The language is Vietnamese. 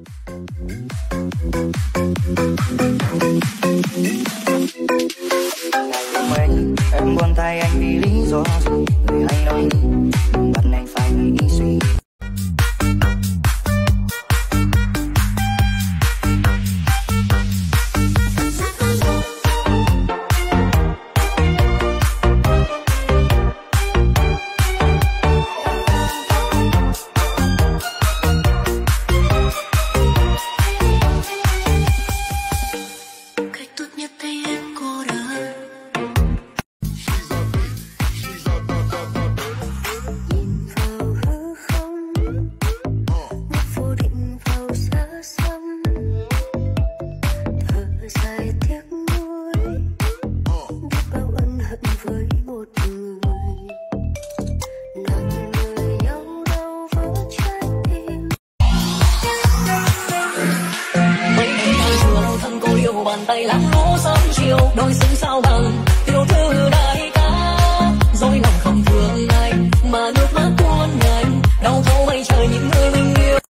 Em buồn thay anh vì lý do gì? Người hay nói đừng bắt anh phải nghĩ suy. Bàn tay lắng lũ sớm chiều đôi xứng sao bằng yêu thương đại ca, dối lòng không thương anh mà nước mắt